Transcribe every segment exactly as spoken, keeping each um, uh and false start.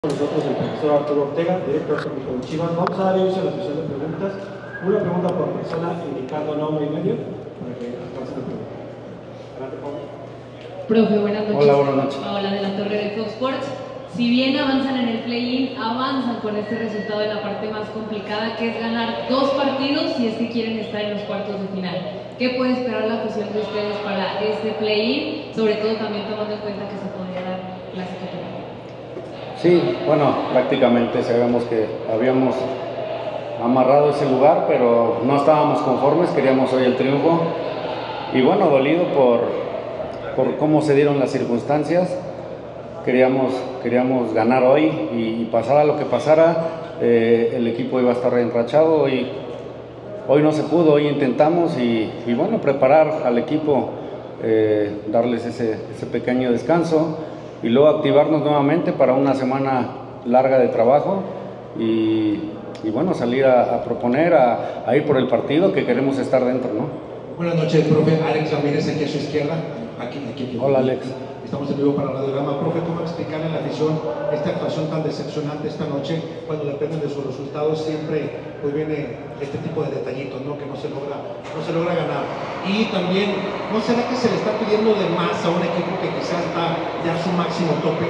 Con nosotros el profesor Arturo Ortega, director técnico de Chivas. Vamos a dar inicio a la sesión de preguntas. Una pregunta por persona, indicando nombre y medio, para que alcance la pregunta. Adelante, Pablo. Profe, buenas noches. Hola, buenas noches. Hola, de la Torre de Fox Sports. Si bien avanzan en el play-in, avanzan con este resultado en la parte más complicada, que es ganar dos partidos si es que quieren estar en los cuartos de final. ¿Qué puede esperar la afición de ustedes para este play-in? Sobre todo también tomando en cuenta que se podría dar clasificatoria. Sí, bueno, prácticamente sabíamos que habíamos amarrado ese lugar, pero no estábamos conformes, queríamos hoy el triunfo. Y bueno, dolido por, por cómo se dieron las circunstancias. Queríamos, queríamos ganar hoy y, y pasara lo que pasara, eh, el equipo iba a estar enrachado. Hoy, hoy no se pudo, hoy intentamos y, y bueno, preparar al equipo, eh, darles ese, ese pequeño descanso y luego activarnos nuevamente para una semana larga de trabajo y, y bueno, salir a, a proponer, a, a ir por el partido que queremos estar dentro, ¿no? Buenas noches, profe. Alex Ramírez, aquí a su izquierda. Aquí, aquí, aquí. Hola, Alex. Estamos en vivo para Radiograma. Profe, ¿cómo explicarle a la afición esta actuación tan decepcionante esta noche? Cuando dependen de sus resultados, siempre pues viene este tipo de detallitos, ¿no? Que no se logra, no se logra ganar. Y también, ¿no será que se le está pidiendo de más a un equipo que quizás está ya a su máximo tope?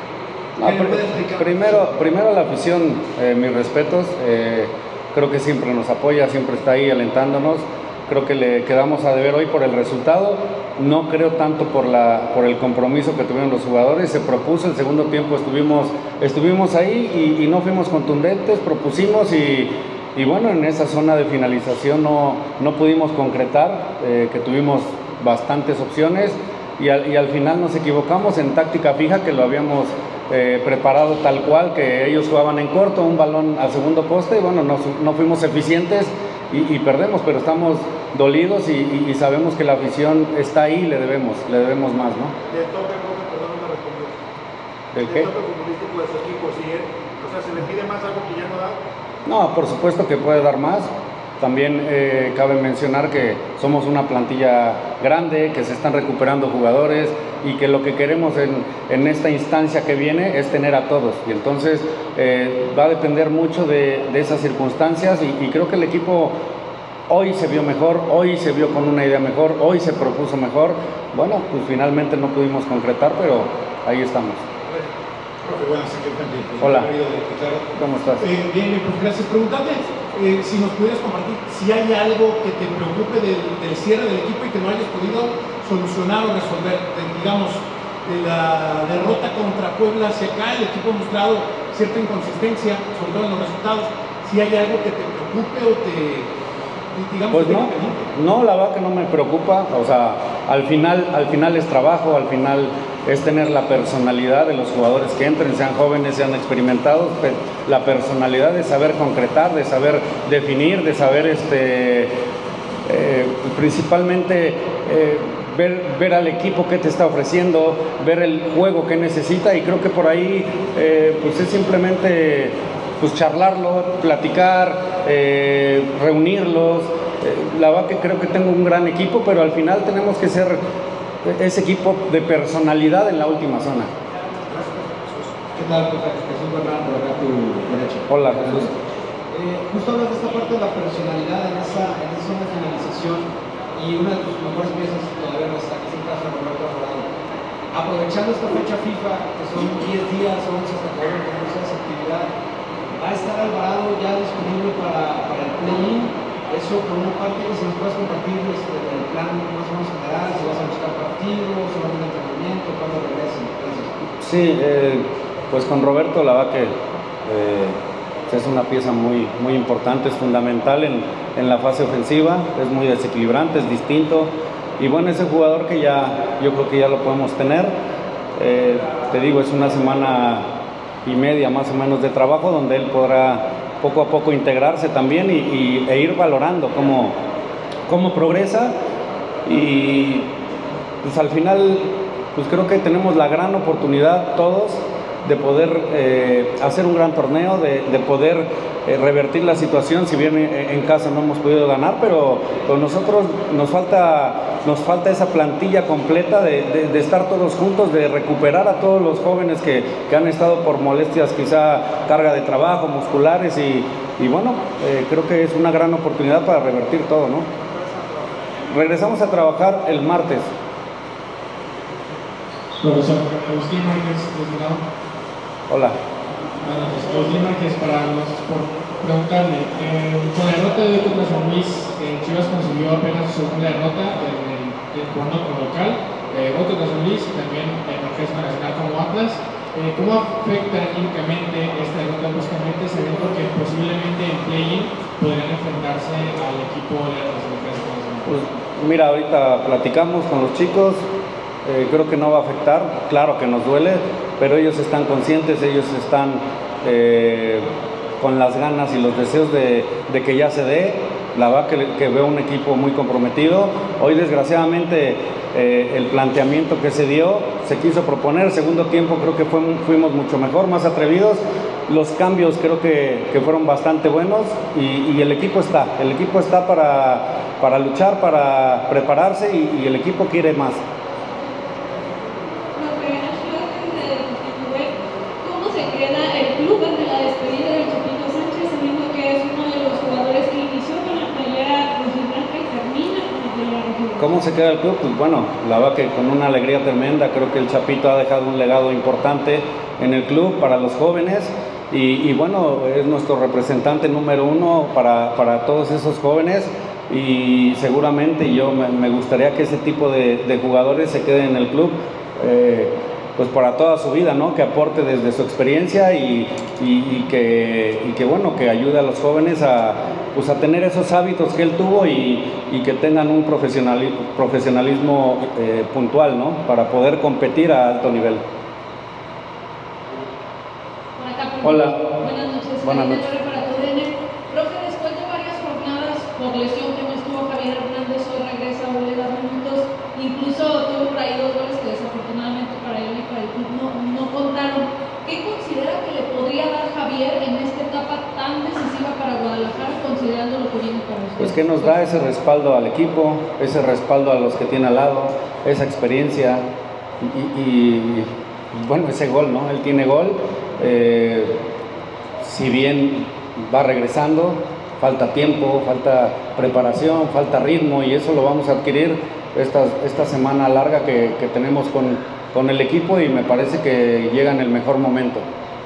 No, pr primero, primero la afición, eh, mis respetos. Eh, creo que siempre nos apoya, siempre está ahí alentándonos. Creo que le quedamos a deber hoy por el resultado, no creo tanto por, la, por el compromiso que tuvieron los jugadores. Se propuso, el segundo tiempo estuvimos, estuvimos ahí y, y no fuimos contundentes, propusimos y, y bueno, en esa zona de finalización no, no pudimos concretar, eh, que tuvimos bastantes opciones y al, y al final nos equivocamos en táctica fija, que lo habíamos eh, preparado tal cual, que ellos jugaban en corto, un balón al segundo poste y bueno, no, no fuimos eficientes. Y, y perdemos, pero estamos dolidos y, y, y sabemos que la afición está ahí y le debemos, le debemos más, ¿no? Del tope, profe, perdón, no me respondió. ¿Del qué? Del tope futbolístico de su equipo, si él, o sea, ¿se le pide más algo que ya no da? No, por supuesto que puede dar más. También eh, cabe mencionar que somos una plantilla grande, que se están recuperando jugadores y que lo que queremos en, en esta instancia que viene es tener a todos. Y entonces eh, va a depender mucho de, de esas circunstancias y, y creo que el equipo hoy se vio mejor, hoy se vio con una idea mejor, hoy se propuso mejor. Bueno, pues finalmente no pudimos concretar, pero ahí estamos. Profe, buenas, aquí enfrente. Hola. Claro. ¿Cómo estás? Eh, bien, bien, profe, gracias. Preguntarte eh, si nos pudieras compartir si hay algo que te preocupe del, del cierre del equipo y que no hayas podido solucionar o resolver. De, digamos, de la derrota contra Puebla hacia acá, el equipo ha mostrado cierta inconsistencia, sobre todo en los resultados. Si hay algo que te preocupe o te... digamos, pues no, no, la verdad que no me preocupa. O sea, al final, al final es trabajo, al final es tener la personalidad de los jugadores que entren, sean jóvenes, sean experimentados, la personalidad de saber concretar, de saber definir, de saber este, eh, principalmente eh, ver, ver al equipo qué te está ofreciendo, ver el juego que necesita y creo que por ahí eh, pues es simplemente pues charlarlo, platicar, eh, reunirlos. Eh, la verdad que creo que tengo un gran equipo, pero al final tenemos que ser ese equipo de personalidad en la última zona. ¿Qué tal, profe? Jesús Bernardo, por acá a tu derecha. Hola, Jesús. Eh, justo hablas de esta parte de la personalidad en esa, en esa zona de finalización y una de tus mejores piezas todavía no está, que es el caso de Roberto Alvarado. Aprovechando esta fecha FIFA, que son diez días, once hasta que vuelvan a comenzar esa actividad, ¿va a estar Alvarado ya disponible para, para el play-in? Eso por una parte, que si nos puedes compartir este, el plan más o menos general, si vas a buscar partidos, solamente entrenamiento, cuándo regresen. Gracias. Sí, eh, pues con Roberto la verdad que eh, es una pieza muy, muy importante, es fundamental en, en la fase ofensiva, es muy desequilibrante, es distinto y bueno, ese jugador que ya, yo creo que ya lo podemos tener. Eh, te digo, es una semana y media más o menos de trabajo donde él podrá poco a poco integrarse también y, y, e ir valorando cómo, cómo progresa y pues al final pues creo que tenemos la gran oportunidad todos de poder eh, hacer un gran torneo, de, de poder eh, revertir la situación. Si bien en, en casa no hemos podido ganar, pero con nosotros nos falta, nos falta esa plantilla completa de, de, de estar todos juntos, de recuperar a todos los jóvenes que, que han estado por molestias, quizá carga de trabajo, musculares, y, y bueno, eh, creo que es una gran oportunidad para revertir todo, ¿no? Regresamos a trabajar el martes. Profesor Agustín Márquez, desde lado. Hola. Bueno, pues, Agustín Márquez, para los, por preguntarle, eh, con la derrota de contra San Luis, eh, Chivas consiguió apenas su segunda derrota en el, el jugando como local, eh, otro contra San Luis, también en la Festa Nacional como Atlas. Eh, ¿Cómo afecta únicamente esta derrota bruscamente, sabiendo que posiblemente en play-in podrían enfrentarse al equipo de la Festa Nacional? Pues mira, ahorita platicamos con los chicos. Eh, creo que no va a afectar, claro que nos duele, pero ellos están conscientes, ellos están eh, con las ganas y los deseos de, de que ya se dé. La verdad que, que veo un equipo muy comprometido. Hoy desgraciadamente eh, el planteamiento que se dio, se quiso proponer, segundo tiempo creo que fue, fuimos mucho mejor, más atrevidos. Los cambios creo que, que fueron bastante buenos y, y el equipo está, el equipo está para, para luchar, para prepararse y, y el equipo quiere más. ¿Cómo se queda el club ante la despedida del Chapito Sánchez, sabiendo que es uno de los jugadores que inició con la playera rojiblanca y termina con la playera rojiblanca? ¿Cómo se queda el club? Pues bueno, la verdad que con una alegría tremenda. Creo que el Chapito ha dejado un legado importante en el club para los jóvenes y, y bueno, es nuestro representante número uno para, para todos esos jóvenes. Y seguramente yo me, me gustaría que ese tipo de, de jugadores se queden en el club eh, pues para toda su vida, ¿no? Que aporte desde su experiencia y, y, y, que, y que bueno, que ayude a los jóvenes a, pues a tener esos hábitos que él tuvo y, y que tengan un profesionalismo, profesionalismo eh, puntual, ¿no? Para poder competir a alto nivel. Hola. Buenas noches. Buenas noches. Profe, después de varias jornadas por lesión que no estuvo Javier Hernández, hoy regresa a Bolívar minutos, incluso tuvo por ahí dos goles que desafortunadamente para él y para el club no, no contaron. ¿Qué considera que le podría dar Javier en esta etapa tan decisiva para Guadalajara, considerando lo que viene para ustedes? Pues que nos da ese respaldo al equipo, ese respaldo a los que tiene al lado, esa experiencia y, y, y bueno, ese gol, ¿no? Él tiene gol, eh, si bien va regresando, falta tiempo, falta preparación, falta ritmo y eso lo vamos a adquirir esta, esta semana larga que, que tenemos con, con el equipo y me parece que llega en el mejor momento.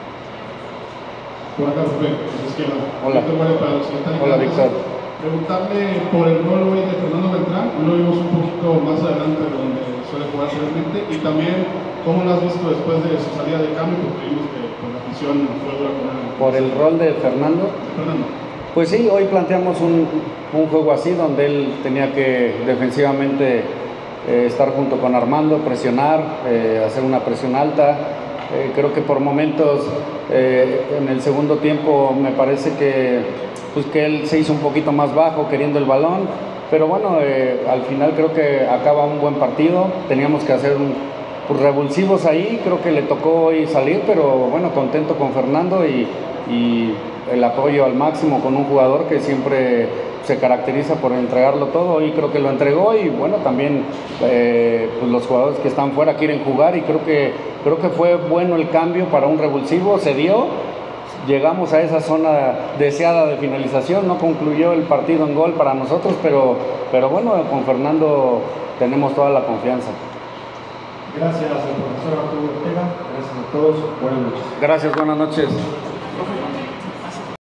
Por acá, profe, izquierda. Hola. Hola, Víctor. Preguntarle por el rol hoy de Fernando Beltrán, lo vimos un poquito más adelante de donde suele jugar realmente, y también cómo lo has visto después de su salida de cambio, porque vimos que pues, la afición fue dura con él. Por el rol de Fernando. Fernando. Pues sí, hoy planteamos un, un juego así donde él tenía que defensivamente eh, estar junto con Armando, presionar, eh, hacer una presión alta. Eh, creo que por momentos eh, en el segundo tiempo me parece que, pues, que él se hizo un poquito más bajo queriendo el balón, pero bueno, eh, al final creo que acaba un buen partido. Teníamos que hacer un, pues, revulsivos ahí, creo que le tocó hoy salir, pero bueno, contento con Fernando y, y el apoyo al máximo con un jugador que siempre se caracteriza por entregarlo todo y creo que lo entregó y bueno, también eh, pues los jugadores que están fuera quieren jugar y creo que, creo que fue bueno el cambio para un revulsivo, se dio, llegamos a esa zona deseada de finalización, no concluyó el partido en gol para nosotros, pero, pero bueno, con Fernando tenemos toda la confianza. Gracias al profesor Arturo Ortega, gracias a todos, buenas noches. Gracias, buenas noches.